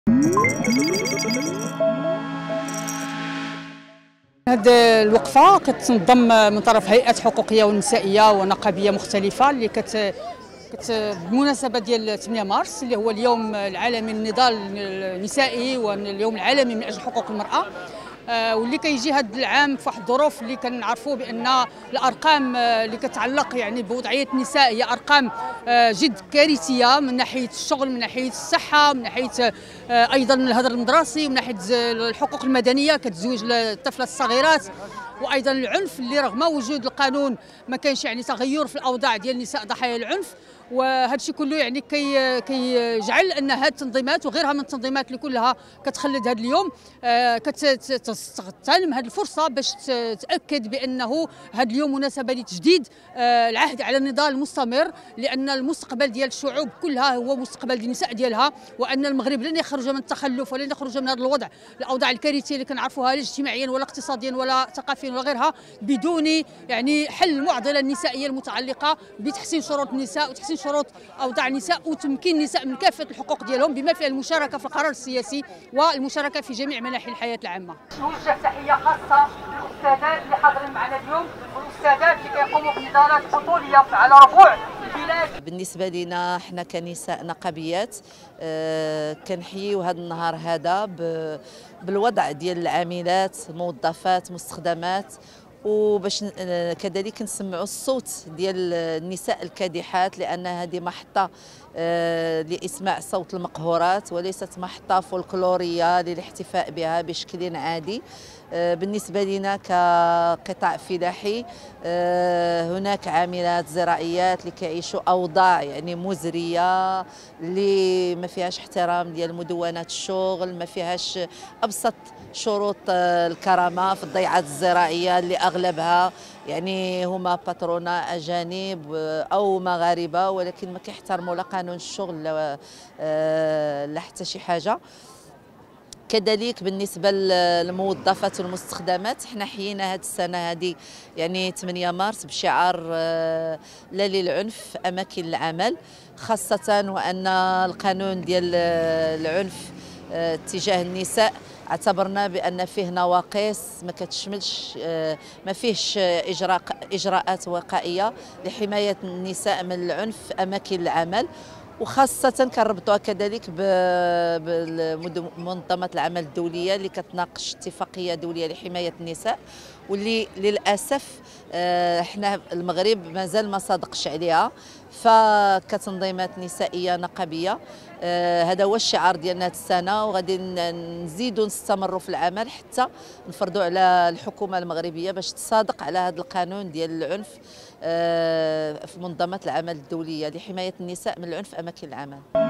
هذه الوقفة كتنظم من طرف هيئات حقوقية ونسائية ونقابية مختلفة اللي بمناسبة ديال 8 مارس اللي هو اليوم العالمي للنضال النسائي واليوم العالمي من أجل حقوق المرأة. واللي كيجي هذا العام في واحد الظروف اللي كنعرفوا بان الارقام اللي كتعلق يعني بوضعيه النساء هي ارقام جد كارثيه من ناحيه الشغل، من ناحيه الصحه، من ناحيه ايضا الهدر المدرسي، من ناحيه الحقوق المدنيه كتزويج الطفلات الصغيرات، وايضا العنف اللي رغم وجود القانون ما كانش يعني تغير في الاوضاع ديال النساء ضحايا العنف. وهذا الشيء كله يعني كيجعل ان هذه التنظيمات وغيرها من التنظيمات اللي كلها كتخلد هذا اليوم كتغتنم هذه الفرصه باش تاكد بانه هذا اليوم مناسبه لتجديد العهد على النضال المستمر، لان المستقبل ديال الشعوب كلها هو مستقبل النساء ديالها، وان المغرب لن يخرج من التخلف ولن يخرج من هذا الوضع الاوضاع الكارثيه اللي كنعرفوها لا اجتماعيا ولا اقتصاديا ولا ثقافيا ولا غيرها بدون يعني حل المعضله النسائيه المتعلقه بتحسين شروط النساء وتحسين شروط اوضاع النساء وتمكين النساء من كافه الحقوق ديالهم بما فيها المشاركه في القرار السياسي والمشاركه في جميع مناحي الحياه العامه. نوجه تحيه خاصه للاستاذات اللي حاضرين معنا اليوم والاستاذات اللي كيقوموا بندارات بطوليه على ربوع البلاد. بالنسبه لنا احنا كنساء نقابيات كنحييو هذا النهار هذا بالوضع ديال العاملات، موظفات، مستخدمات، وباش كذلك نسمعوا الصوت ديال النساء الكادحات، لان هذه محطه لاسماع صوت المقهورات وليست محطه فولكلوريه للاحتفاء بها بشكل عادي. بالنسبه لنا كقطاع فلاحي هناك عاملات زراعيات اللي كيعيشوا اوضاع يعني مزريه اللي ما فيهاش احترام ديال مدونات الشغل، ما فيهاش ابسط شروط الكرامه في الضيعات الزراعيه اللي اغلبها يعني هما باترونا اجانب او مغاربه، ولكن ما كيحترموا لا قانون الشغل لا حتى شي حاجه. كذلك بالنسبه للموظفات والمستخدمات حنا حيينا هذه السنه هذه يعني 8 مارس بشعار لا للعنف في اماكن العمل، خاصه وان القانون ديال العنف تجاه النساء اعتبرنا بان فيه نواقص ما كتشملش، ما فيهش اجراءات وقائيه لحمايه النساء من العنف في اماكن العمل، وخاصة كنربطوها كذلك بمنظمة العمل الدولية اللي كتناقش اتفاقية دولية لحماية النساء، واللي للأسف احنا المغرب مازال ما صادقش عليها. فكتنظيمات نسائية نقابية هذا هو الشعار ديالنا هذه السنة، وغادي نزيدوا نستمروا في العمل حتى نفرضوا على الحكومة المغربية باش تصادق على هذا القانون ديال العنف في منظمة العمل الدولية لحماية النساء من العنف في أماكن العمل.